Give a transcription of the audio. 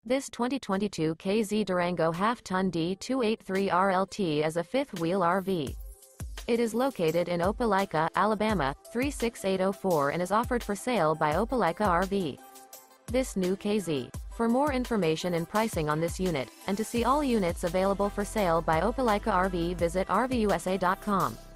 This 2022 K-Z Durango Half-Ton D283RLT is a fifth-wheel RV. It is located in Opelika, Alabama, 36804 and is offered for sale by Opelika RV. This new K-Z. For more information and pricing on this unit, and to see all units available for sale by Opelika RV, visit RVUSA.com.